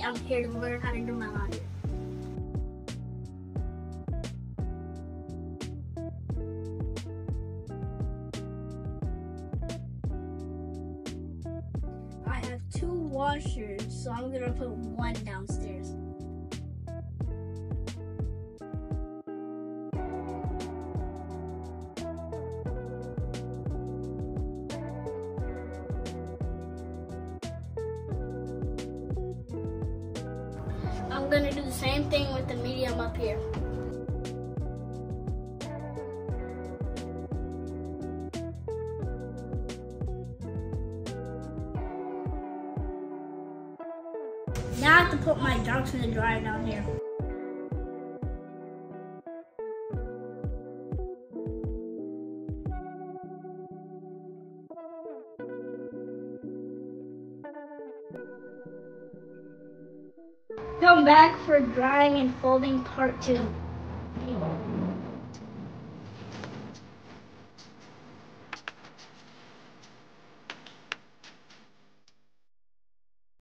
I'm here to learn how to do my laundry. I have 2 washers, so I'm gonna put one downstairs. I'm gonna do the same thing with the medium up here. Now I have to put my dunks in the dryer down here. Come back for drying and folding part 2.